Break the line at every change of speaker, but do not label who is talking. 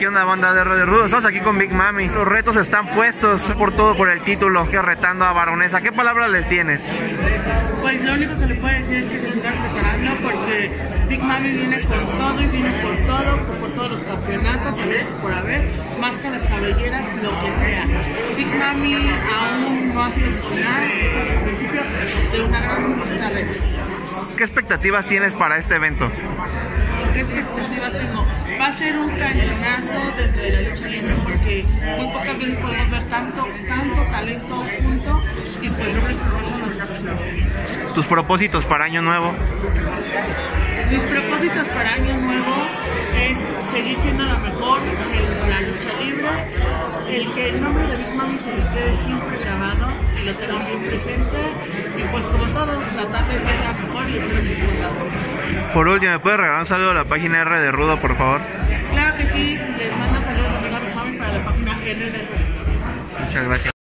¿Qué onda, banda de R de Rudo? Estamos aquí con Big Mami. Los retos están puestos por todo por el título, que retando a Baronesa. ¿Qué palabras les tienes?
Pues lo único que le puedo decir es que se sigan preparando porque Big Mami viene con todo y viene por todos los campeonatos, a ver si por haber, máscaras, cabelleras, lo que sea. Big Mami aún no ha sido seleccionada, este es el principio de una gran carrera.
¿Qué expectativas tienes para este evento?
¿Qué expectativas tengo? Va a ser un cañonazo dentro de la lucha libre porque muy pocas veces podemos ver tanto talento junto y pues Robles Promotion nos captura.
¿Tus propósitos para Año Nuevo?
Mis propósitos para Año Nuevo es seguir siendo la mejor en la lucha libre, el que el nombre de Big Mami se les quede siempre grabado y lo tengan bien presente y pues como todo, tratar de ser la mejor y echar mis resultados.
Por último, ¿me puedes regalar un saludo a la página R de Rudo, por favor?
Claro que sí, les mando saludos a Big Mami para la página R de Rudo.
Muchas gracias.